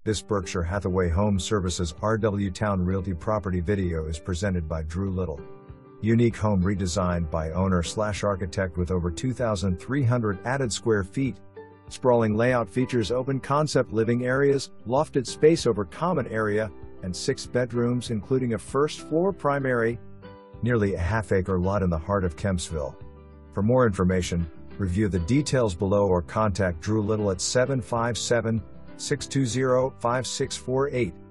This Berkshire Hathaway Home Services RW Towne Realty property video is presented by Drew Little. Unique home redesigned by owner/architect with over 2,300 added square feet. Sprawling layout features open concept living areas, lofted space over common area, and 6 bedrooms including a first floor primary. Nearly a half-acre lot in the heart of Kempsville. For more information, review the details below or contact Drew Little at 757-620-5648.